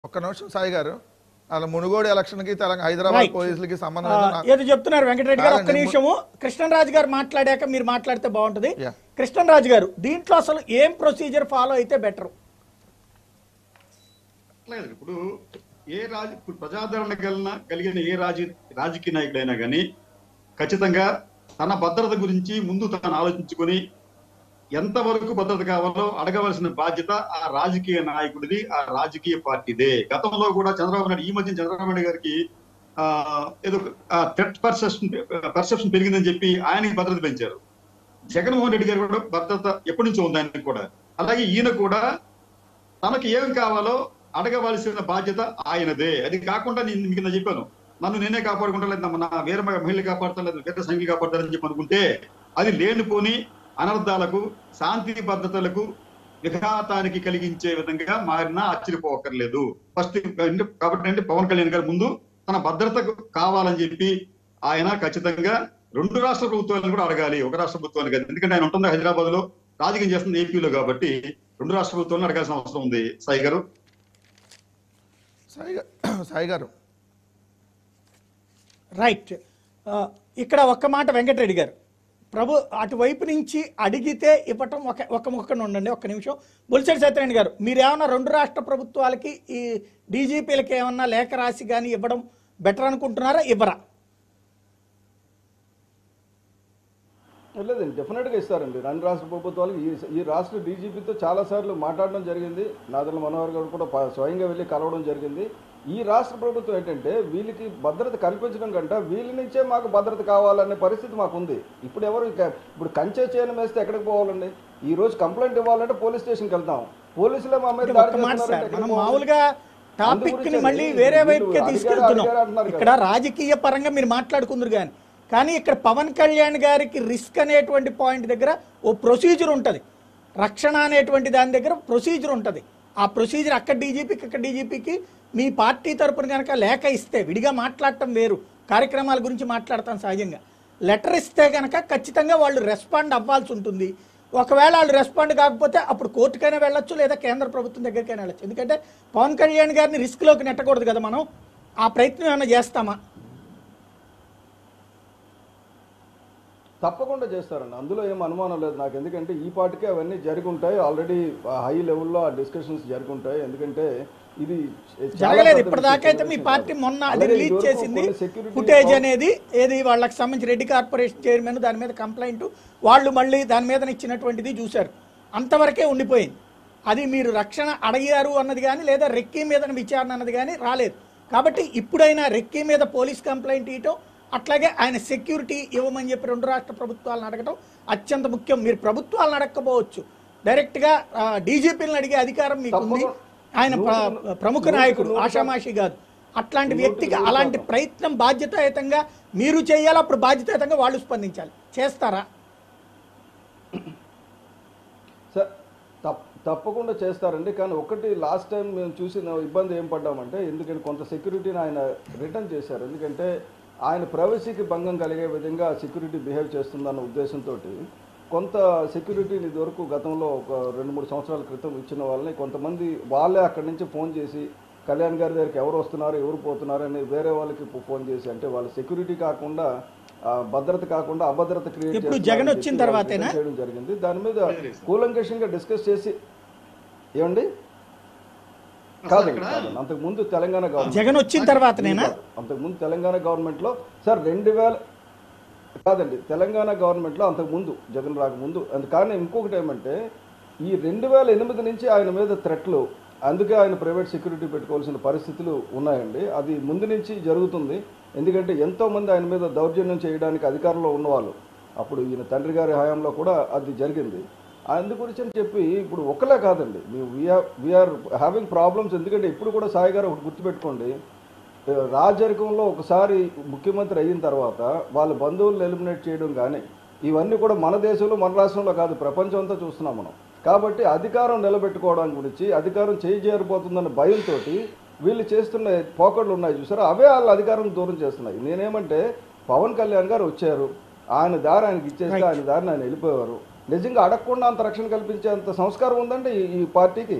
ఒక్క నిమిషం సాయి గారు. అలా మునుగోడు ఎలక్షన్కి తెలంగాణ హైదరాబాద్ రైట్ పోలీసులకి సంబంధం ఏదో చెప్తున్నారు వెంకటరెడ్డి గారు. ఒక్క కాదండి, నిమిషము కృష్ణరాజు గారు మాట్లాడాక మీరు మాట్లాడితే బాగుంటుంది. యా. కృష్ణరాజు గారు, దీంట్లో అసలు ఏం ప్రొసీజర్ ఫాలో అయితే బెటర్? లేదు ఇప్పుడు ఇప్పుడు ప్రజాదరణ కలిగిన ఏ రాజకీయ నాయకుడైనా కానీ ఖచ్చితంగా తన భద్రత గురించి ముందు తాను ఆలోచించుకొని ఎంతవరకు భద్రత కావాలో అడగవలసిన బాధ్యత ఆ రాజకీయ నాయకుడిది, ఆ రాజకీయ పార్టీదే. గతంలో కూడా చంద్రబాబు నాయుడు ఈ మధ్య చంద్రబాబు నాయుడు గారికి ఏదో థ్రెట్ పర్సెప్షన్ పెరిగిందని చెప్పి ఆయనకి భద్రత పెంచారు. జగన్మోహన్ రెడ్డి గారు కూడా భద్రత ఎప్పటి నుంచో ఉంది ఆయనకు కూడా. అలాగే ఈయన కూడా తనకి ఏం కావాలో అడగవలసిన బాధ్యత ఆయనదే. అది కాకుండా నేను మీకు చెప్పాను, నన్ను నేనే కాపాడుకుంటా, లేదు నా వేరే మహిళలు కాపాడుతా, లేదు వేరే సంఘాలు కాపాడుతారని చెప్పి అనుకుంటే అది లేనిపోని అనర్థాలకు, శాంతి భద్రతలకు విఘాతానికి కలిగించే విధంగా మారినా ఆశ్చర్యపోకర్లేదు. ఫస్ట్ కాబట్టి పవన్ కళ్యాణ్ గారు ముందు తన భద్రతకు కావాలని చెప్పి ఆయన ఖచ్చితంగా రెండు రాష్ట్ర ప్రభుత్వాలను కూడా అడగాలి, ఒక రాష్ట్ర ప్రభుత్వాన్ని కాదు. ఎందుకంటే ఆయన ఉంటుంది హైదరాబాద్ లో, రాజకీయం చేస్తుంది ఏపీలో, కాబట్టి రెండు రాష్ట్ర ప్రభుత్వాలను అడగాల్సిన అవసరం ఉంది. సాయి గారు సాయి గారు రైట్. ఇక్కడ ఒక్క మాట వెంకటరెడ్డి గారు, ప్రభు అటువైపు నుంచి అడిగితే ఇవ్వటం ఒక ముక్కన ఉండండి. ఒక్క నిమిషం. బొలిశెట్టి సత్యనారాయణ గారు, మీరేమన్నా రెండు రాష్ట్ర ప్రభుత్వాలకి ఈ డీజీపీలకి ఏమన్నా లేఖ రాసి కానీ ఇవ్వడం బెటర్ అనుకుంటున్నారా, ఇవ్వరా? లేదండి, డెఫినెట్గా ఇస్తారండి. రెండు రాష్ట్ర ప్రభుత్వాలు ఈ రాష్ట్ర డీజీపీతో చాలాసార్లు మాట్లాడడం జరిగింది. నాదెళ్ల మనోహర్ గారు కూడా స్వయంగా వెళ్ళి కలవడం జరిగింది. ఈ రాష్ట్ర ప్రభుత్వం ఏంటంటే వీళ్ళకి భద్రత కల్పించడం కంటే వీళ్ళ నుంచే మాకు భద్రత కావాలనే పరిస్థితి మాకు ఉంది. ఇప్పుడు కంచె చేయడం వేస్తే ఎక్కడికి పోవాలండి? ఈ రోజు కంప్లైంట్ ఇవ్వాలంటే పోలీస్ స్టేషన్కి వెళ్తాం, పోలీసులే మా మీద మామూలుగా టాపిక్ ని మళ్ళీ వేరే వైపుకే తీసుకెళ్తున్నాం. ఇక్కడ రాజకీయ పరంగా మీరు మాట్లాడుకుందరు కానీ ఇక్కడ పవన్ కళ్యాణ్ గారికి రిస్క్ అనేటువంటి పాయింట్ దగ్గర ఓ ప్రొసీజర్ ఉంటుంది, రక్షణ అనేటువంటి దాని దగ్గర ప్రొసీజర్ ఉంటుంది. ఆ ప్రొసీజర్ అక్కడ డీజీపీకి ఇక్కడ డీజీపీకి మీ పార్టీ తరపున కనుక లేఖ ఇస్తే విడిగా మాట్లాడటం వేరు, కార్యక్రమాల గురించి మాట్లాడతాం సహజంగా. లెటర్ ఇస్తే కనుక ఖచ్చితంగా వాళ్ళు రెస్పాండ్ అవ్వాల్సి ఉంటుంది. ఒకవేళ వాళ్ళు రెస్పాండ్ కాకపోతే అప్పుడు కోర్టుకైనా వెళ్ళొచ్చు, లేదా కేంద్ర ప్రభుత్వం దగ్గరికైనా వెళ్ళొచ్చు. ఎందుకంటే పవన్ కళ్యాణ్ గారిని రిస్క్లోకి నెట్టకూడదు కదా మనం. ఆ ప్రయత్నం ఏమైనా చేస్తామా? తప్పకుండా చేస్తారండి, అందులో ఏం అనుమానం లేదు నాకు. ఎందుకంటే ఈ పార్టీకే అవన్నీ జరిగి ఉంటాయి, ఆల్రెడీ హై లెవెల్లో ఆ డిస్కషన్స్ జరిగి ఉంటాయి. ఎందుకంటే ఇది జరగలేదు ఇప్పటిదాకా. అయితే మీ పార్టీ మొన్న అది రిలీజ్ చేసింది ఫుటేజ్ అనేది, ఏది వాళ్ళకి సంబంధించి రెడ్డి కార్పొరేషన్ చైర్మన్ దాని మీద కంప్లైంట్, వాళ్ళు మళ్ళీ దాని మీద ఇచ్చినటువంటిది చూశారు, అంతవరకే ఉండిపోయింది. అది మీరు రక్షణ అడిగారు అన్నది కానీ, లేదా రెక్కీ మీద విచారణ అన్నది కానీ రాలేదు. కాబట్టి ఇప్పుడైనా రెక్కీ మీద పోలీస్ కంప్లైంట్ ఇవ్వటం, అట్లాగే ఆయన సెక్యూరిటీ ఇవ్వమని చెప్పి రెండు రాష్ట్ర ప్రభుత్వాలను అడగటం అత్యంత ముఖ్యం. మీరు ప్రభుత్వాలను అడగకపోవచ్చు, డైరెక్ట్గా డీజీపీలను అడిగే అధికారం మీకు ఉంది. ఆయన ప్రముఖ నాయకుడు, ఆషామాషి కాదు. అట్లాంటి వ్యక్తికి అలాంటి ప్రయత్నం బాధ్యతాయుతంగా మీరు చేయాలి, అప్పుడు బాధ్యతాయుతంగా వాళ్ళు స్పందించాలి. చేస్తారా? తప్పకుండా చేస్తారండి. కానీ ఒకటి లాస్ట్ టైం మేము చూసిన ఇబ్బంది ఏం పడ్డామంటే, ఎందుకంటే కొంత సెక్యూరిటీని ఆయన రిటర్న్ చేశారు. ఎందుకంటే ఆయన ప్రైవసీకి భంగం కలిగే విధంగా సెక్యూరిటీ బిహేవ్ చేస్తుందన్న ఉద్దేశంతో కొంత సెక్యూరిటీని ఇదివరకు గతంలో ఒక 2-3 సంవత్సరాల క్రితం ఇచ్చిన వాళ్ళని కొంతమంది వాళ్ళే అక్కడి నుంచి ఫోన్ చేసి కళ్యాణ్ గారి దగ్గరికి ఎవరు వస్తున్నారు, ఎవరు పోతున్నారు అని వేరే వాళ్ళకి ఫోన్ చేసి, అంటే వాళ్ళ సెక్యూరిటీ కాకుండా భద్రత కాకుండా అభద్రత క్రియేట్ చేయడం జరిగింది. దాని మీద కూలంకషంగా డిస్కస్ చేసి ఏమండి కాదండి, అంతకుముందు తెలంగాణ గవర్నమెంట్ జగన్ వచ్చిన తర్వాతనేనా? అంతకుముందు తెలంగాణ గవర్నమెంట్లో సార్ 2000 కాదండి, తెలంగాణ గవర్నమెంట్లో అంతకుముందు జగన్ రాకముందు. కానీ ఇంకొకటి ఏమంటే ఈ 2008 నుంచి ఆయన మీద థ్రెట్లు, అందుకే ఆయన ప్రైవేట్ సెక్యూరిటీ పెట్టుకోవాల్సిన పరిస్థితులు ఉన్నాయండి. అది ముందు నుంచి జరుగుతుంది. ఎందుకంటే ఎంతోమంది ఆయన మీద దౌర్జన్యం చేయడానికి అధికారంలో ఉన్నవాళ్ళు, అప్పుడు ఈయన తండ్రి గారి హయాంలో కూడా అది జరిగింది. అందు గురించి అని చెప్పి ఇప్పుడు ఒకలే కాదండి, వీఆర్ హ్యావింగ్ ప్రాబ్లమ్స్. ఎందుకంటే ఇప్పుడు కూడా సాయి గారు ఒకటి గుర్తుపెట్టుకోండి, రాజరికంలో ఒకసారి ముఖ్యమంత్రి అయిన తర్వాత వాళ్ళ బంధువులను ఎలిమినేట్ చేయడం కానీ ఇవన్నీ కూడా మన దేశంలో, మన రాష్ట్రంలో కాదు, ప్రపంచం అంతా చూస్తున్నాం మనం. కాబట్టి అధికారం నిలబెట్టుకోవడానికి గురించి, అధికారం చేరిపోతుందన్న భయంతో వీళ్ళు చేస్తున్న పోకడ్లు ఉన్నాయి చూసారా, అవే వాళ్ళ అధికారం దూరం చేస్తున్నాయి. నేనేమంటే పవన్ కళ్యాణ్ గారు వచ్చారు, ఆయన దారి ఆయనకి ఇచ్చేస్తే ఆయన దారిని ఆయన వెళ్ళిపోయారు. నిజంగా అడగకుండా అంత రక్షణ కల్పించేంత సంస్కారం ఉందంటే ఈ పార్టీకి.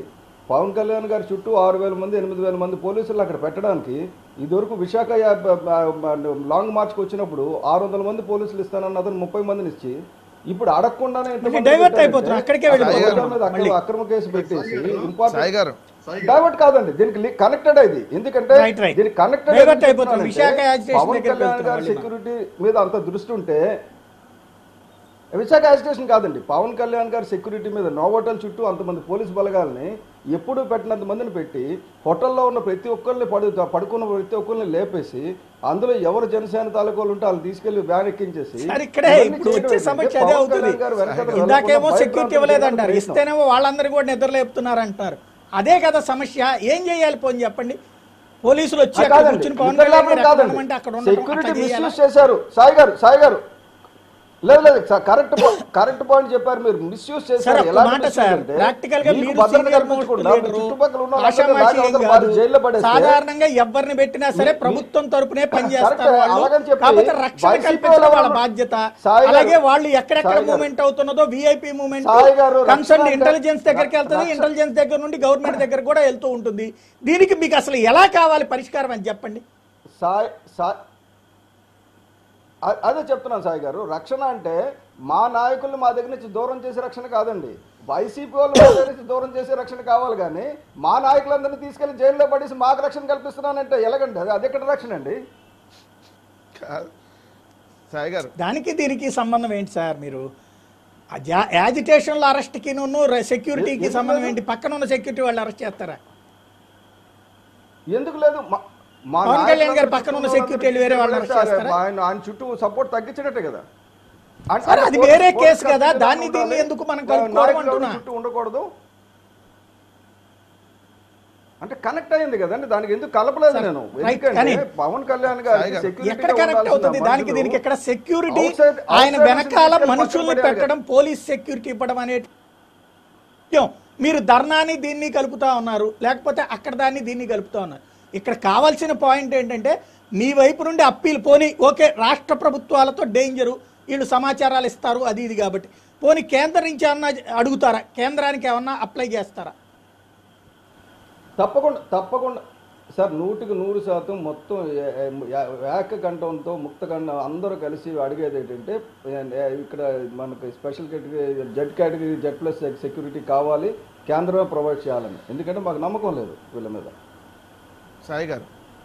పవన్ కళ్యాణ్ గారి చుట్టూ 6,000 మంది 8,000 మంది పోలీసులు అక్కడ పెట్టడానికి ఇదివరకు విశాఖ లాంగ్ మార్చ్కి వచ్చినప్పుడు 600 మంది పోలీసులు ఇస్తానన్న అతను 30 మందిని ఇచ్చి ఇప్పుడు అడగకుండానే డైవర్ట్ అయిపోతున్నాం, అక్కడికే వెళ్ళిపోతున్నాం. అక్రమ కేసు పెట్టేసి సాయి ఇంపార్టెంట్ గారు డైవర్ట్ కాదండి, దీనికి కనెక్టెడ్ ఇది. ఎందుకంటే దీనికి Divert అయిపోతున్నాం. విశాఖ agitation పవన్ దగ్గరికి కళ్యాణ్ వెళ్తున్నాం గారి మళ్ళీ సెక్యూరిటీ మీద అంత దృష్టి ఉంటే, విశాఖ యాజిటేషన్ కాదండి, పవన్ కళ్యాణ్ గారి సెక్యూరిటీ మీద నోవోటల్ చుట్టూ అంతమంది పోలీసు బలగాల్ని ఎప్పుడూ పెట్టినంత మందిని పెట్టి హోటల్లో ఉన్న ప్రతి ఒక్కరిని పడుకున్న ప్రతి ఒక్కరిని లేపేసి అందులో ఎవరు జనసేన తాలూకాలు ఉంటే వాళ్ళు తీసుకెళ్లి వ్యాన్ ఎక్కించేసి ఇక్కడే ఇప్పుడు వచ్చే సమస్య అదే అవుతుంది. ఇందాకేమో సెక్యూరిటీ ఇవ్వలేదంటారు, ఇస్తేనేమో వాళ్ళందరూ కూడా నిద్ర లేపుతున్నారు అంటారు. అదే కదా సమస్య. ఏం చేయాలి పోని చెప్పండి. పోలీసులు వచ్చి అక్కడ కూర్చుని పవన్ కళ్యాణ్ గారు ఎక్కడ ఉండమంటే అక్కడ ఉండడం, సెక్యూరిటీ అట్లా చేయాలా? మిస్యూజ్ చేశారు. సాయి గారు లేదు కరెక్ట్ పాయింట్ చెప్పారు. మీరు మిస్యూజ్ సార్, చేశారు. ఒక్క మాట సార్, ప్రాక్టికల్ గా మీరు senior most leader, ఆషామాషి ఏం కాదు. సాధారణంగా ఎవరిని పెట్టినా సరే ప్రభుత్వం తరపునే పనిచేస్తారు వాళ్ళు. కాకపోతే రక్షణ కల్పించడం వాళ్ళ బాధ్యత. అలాగే వాళ్ళు ఎక్కడెక్కడ మూవ్మెంట్ అవుతున్నదో విఐపి మూవ్మెంట్ కన్సర్న్ ఇంటెలిజెన్స్ దగ్గరికి వెళ్తుంది, ఇంటెలిజెన్స్ దగ్గర నుండి గవర్నమెంట్ దగ్గర కూడా వెళ్తూ ఉంటుంది. దీనికి మీకు అసలు ఎలా కావాలి పరిష్కారం అని చెప్పండి. అదే చెప్తున్నాను సాయి గారు. రక్షణ అంటే మా నాయకులు మా దగ్గర నుంచి దూరం చేసే రక్షణ కాదండి, వైసీపీ వాళ్ళు మా దగ్గర నుంచి దూరం చేసే రక్షణ కావాలి. కానీ మా నాయకులందరినీ తీసుకెళ్లి జైల్లో పడేసి మాకు రక్షణ కల్పిస్తున్నానంటే ఎలాగండి? అది ఎక్కడ రక్షణ అండి? సాయి గారు, దానికి దీనికి సంబంధం ఏంటి సార్? మీరు యాజిటేషన్లో అరెస్ట్కి సెక్యూరిటీకి సంబంధం ఏంటి? పక్కన ఉన్న సెక్యూరిటీ వాళ్ళు అరెస్ట్ చేస్తారా? ఎందుకు లేదు? పవన్ కళ్యాణ్ గారు పక్కన ఉన్న సెక్యూరిటీ వేరే వాళ్ళు అరెస్ట్ చేస్తారా? ఆయన చుట్టూ సపోర్ట్ తగ్గించినట్టే కదా. అది వేరే కేసు కదా, దాన్ని దీన్ని ఎందుకు మనం కలుపుకోవడం చుట్టూ ఉండకూడదు అంటే కనెక్ట్ అయింది కదండి, దానికి ఎందుకు కలపలేదు నేను. ఎందుకంటే పవన్ కళ్యాణ్ గారు ఎక్కడ కనెక్ట్ అవుతుంది? దానికి దీనికి ఎక్కడ సెక్యూరిటీ? ఆయన వెనకాల మనుషుల్ని పెట్టడం, పోలీస్ సెక్యూరిటీ ఇవ్వడం అనేది మీరు ధర్నాన్ని దీన్ని కలుపుతా ఉన్నారు, లేకపోతే అక్కడ దాన్ని దీన్ని కలుపుతా ఉన్నారు. ఇక్కడ కావాల్సిన పాయింట్ ఏంటంటే మీ వైపు నుండి అప్పీల్ పోనీ ఓకే, రాష్ట్ర ప్రభుత్వాలతో డేంజరు, వీళ్ళు సమాచారాలు ఇస్తారు అది ఇది కాబట్టి పోనీ కేంద్రం నుంచి ఏమన్నా అడుగుతారా? కేంద్రానికి ఏమన్నా అప్లై చేస్తారా? తప్పకుండా సార్, 100% మొత్తం ఏకకంఠంతో ముక్తకంఠం అందరూ కలిసి అడిగేది ఏంటంటే ఇక్కడ మనకు స్పెషల్ కేటగిరీ జెడ్+, సెక్యూరిటీ కావాలి, కేంద్రమే ప్రొవైడ్ చేయాలని. ఎందుకంటే మాకు నమ్మకం లేదు వీళ్ళ మీద. సాయి గారు,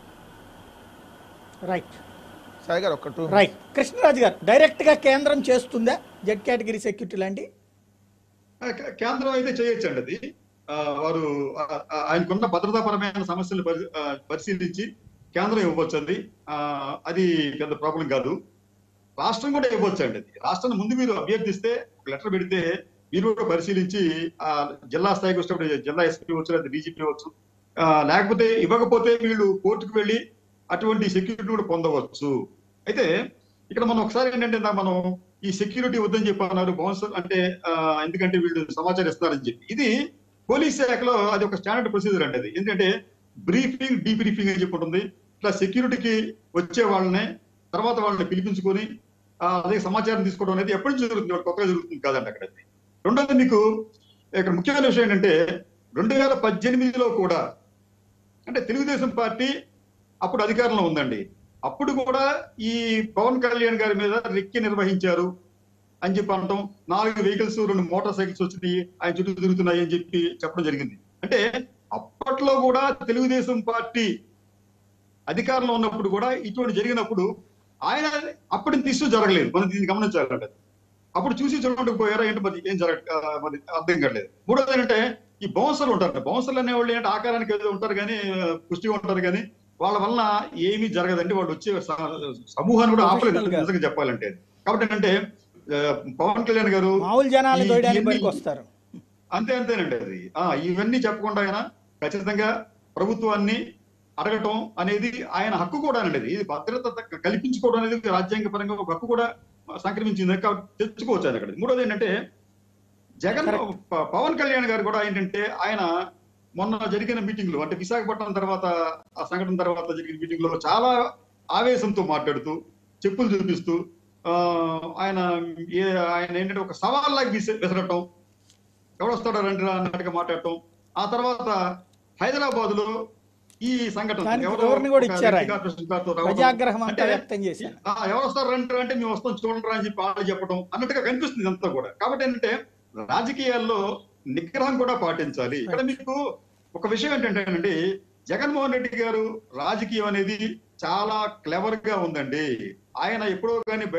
రైట్ ఒక్కటి రైట్. కృష్ణరాజు గారు, డైరెక్ట్ గా కేంద్రం చేస్తుందా జెడ్ కేటగిరీ సెక్యూరిటీ లాంటి? కేంద్రం అయితే చేయొచ్చండి. అది వారు ఆయనకున్న భద్రతాపరమైన సమస్యలు పరిశీలించి కేంద్రం ఇవ్వచ్చు. అది పెద్ద ప్రాబ్లం కాదు. రాష్ట్రం కూడా ఇవ్వచ్చు అండి. అది రాష్ట్రాన్ని ముందు మీరు అభ్యర్థిస్తే ఒక లెటర్ పెడితే మీరు కూడా పరిశీలించి జిల్లా స్థాయికి వచ్చినప్పుడు జిల్లా ఎస్పీ వచ్చు, లేదా డీజీపీ వచ్చు, లేకపోతే ఇవ్వకపోతే వీళ్ళు కోర్టుకు వెళ్ళి అటువంటి సెక్యూరిటీ కూడా పొందవచ్చు. అయితే ఇక్కడ మనం ఒకసారి ఏంటంటే మనం ఈ సెక్యూరిటీ వద్దని చెప్పన్నారు బౌన్సర్ అంటే ఎందుకంటే వీళ్ళు సమాచారం ఇస్తున్నారని చెప్పి. ఇది పోలీస్ శాఖలో అది ఒక స్టాండర్డ్ ప్రొసీజర్ అండి. అది ఎందుకంటే బ్రీఫింగ్ డీబ్రీఫింగ్ అని చెప్పి ఉంటుంది. ఇట్లా సెక్యూరిటీకి వచ్చే వాళ్ళని తర్వాత వాళ్ళని పిలిపించుకొని అదే సమాచారం తీసుకోవడం అనేది ఎప్పటి నుంచి జరుగుతుంది, కొత్తగా జరుగుతుంది కాదండి అక్కడ. రెండోది మీకు ఇక్కడ ముఖ్యమైన విషయం ఏంటంటే 2018లో కూడా అంటే తెలుగుదేశం పార్టీ అప్పుడు అధికారంలో ఉందండి. అప్పుడు కూడా ఈ పవన్ కళ్యాణ్ గారి మీద రెక్కి నిర్వహించారు అని చెప్పి అనటం, 4 వెహికల్స్ 2 మోటార్ సైకిల్స్ వచ్చి ఆయన చుట్టూ తిరుగుతున్నాయి అని చెప్పి చెప్పడం జరిగింది. అంటే అప్పట్లో కూడా తెలుగుదేశం పార్టీ అధికారంలో ఉన్నప్పుడు కూడా ఇటువంటి జరిగినప్పుడు ఆయన అప్పటి ఇష్యూ జరగలేదు. మనం దీన్ని గమనించాలంటే అప్పుడు చూసి చూడడానికి పోయారా ఏంటి మరి ఏం మరి అర్థం కాలేదు. మూడోది ఏంటంటే ఈ బౌన్సర్లు ఉంటారు. బౌన్సర్లు అనేవాళ్ళు ఏంటంటే ఆకారానికి ఏదో ఉంటారు కానీ పుష్టిగా ఉంటారు కానీ వాళ్ళ వల్ల ఏమీ జరగదండి. వాళ్ళు వచ్చే సమూహాన్ని కూడా ఆపలేదు నిజంగా చెప్పాలంటే. కాబట్టి ఏంటంటే పవన్ కళ్యాణ్ గారు అంతేనండి. అది ఇవన్నీ చెప్పకుండా ఆయన ఖచ్చితంగా ప్రభుత్వాన్ని అడగటం అనేది ఆయన హక్కు కూడా అండి. ఇది భద్రత కల్పించుకోవడం అనేది రాజ్యాంగ పరంగా ఒక హక్కు కూడా సంక్రమించింది కాబట్టి తెచ్చుకోవచ్చు ఆయన అక్కడ. మూడోది ఏంటంటే పవన్ కళ్యాణ్ గారు కూడా ఏంటంటే ఆయన మొన్న జరిగిన మీటింగ్ లో అంటే విశాఖపట్నం తర్వాత ఆ సంఘటన తర్వాత జరిగిన మీటింగ్ లో చాలా ఆవేశంతో మాట్లాడుతూ చెప్పులు చూపిస్తూ ఆయన ఏంటంటే ఒక సవాల్లాగా విసరటం, ఎవడొస్తాడో రండి అన్నట్టుగా మాట్లాడటం, ఆ తర్వాత హైదరాబాద్ లో ఈ సంఘటన దానికి ఎవరో వివరణ కూడా ఒక ఇచ్చారు రెడ్డి ఆయన. కార్పొరేషన్ గారితో రావడం. ప్రజాగ్రహం అంతా అంటే, వ్యక్తం చేశారు. ఎవరు వస్తారు రండి అంటే మేము వస్తాం చూడండి అని చెప్పి వాళ్ళు చెప్పడం అన్నట్టుగా కనిపిస్తుంది ఇదంతా కూడా. కాబట్టి ఏంటంటే రాజకీయాల్లో నిగ్రహం కూడా పాటించాలి. ఇక్కడ మీకు ఒక విషయం ఏంటంటేనండి, జగన్మోహన్ రెడ్డి గారు రాజకీయం అనేది చాలా క్లెవర్ గా ఉందండి. ఆయన ఎప్పుడో కానీ